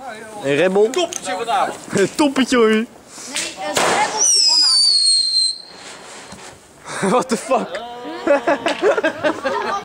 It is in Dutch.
Een Red Toppetje vanavond. Een toppetje hoor. Nee, een rebeltje vanavond. What the fuck?